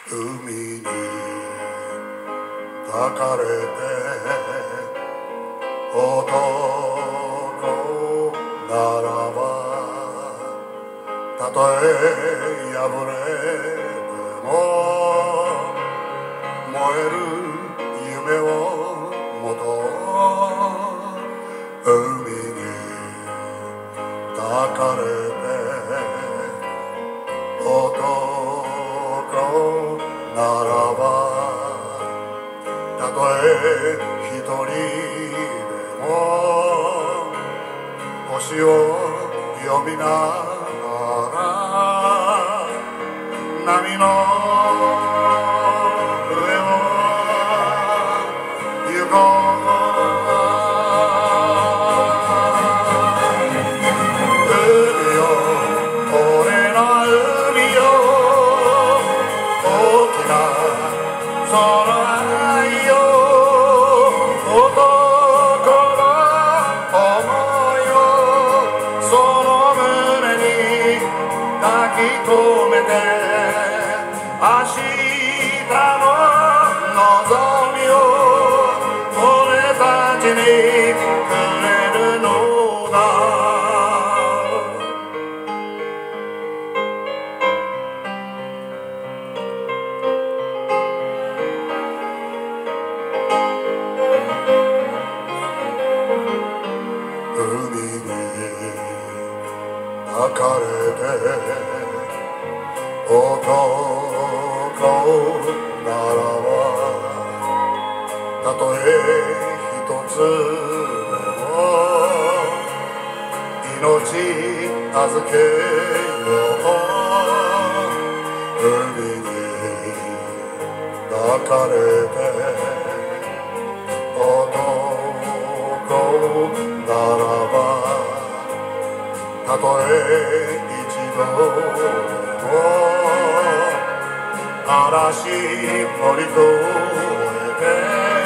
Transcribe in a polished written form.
海に抱かれて男ならばたとえ破れても燃える夢をもと海に抱かれて男ならばたとえ一人でも星を呼びながら波の上を行こうその愛よ男の想いをその胸に抱き留めて明日の望みを俺たちにくれるのだ海に抱かれて男ならばたとえ一つでも命預けよう海に抱かれてならばたとえ一度でも嵐乗り越えて